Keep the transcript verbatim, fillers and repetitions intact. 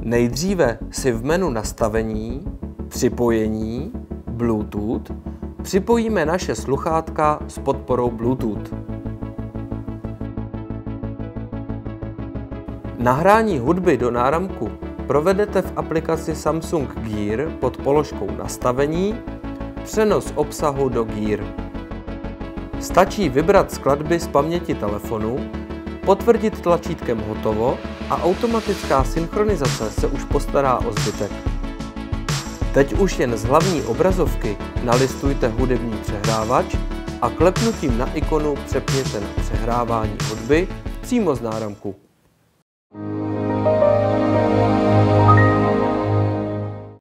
Nejdříve si v menu Nastavení, Připojení, Bluetooth připojíme naše sluchátka s podporou Bluetooth. Nahrání hudby do náramku provedete v aplikaci Samsung Gear pod položkou Nastavení, Přenos obsahu do Gear. Stačí vybrat skladby z paměti telefonu, potvrdit tlačítkem Hotovo a automatická synchronizace se už postará o zbytek. Teď už jen z hlavní obrazovky nalistujte hudební přehrávač a klepnutím na ikonu přepněte na přehrávání hudby přímo z náramku.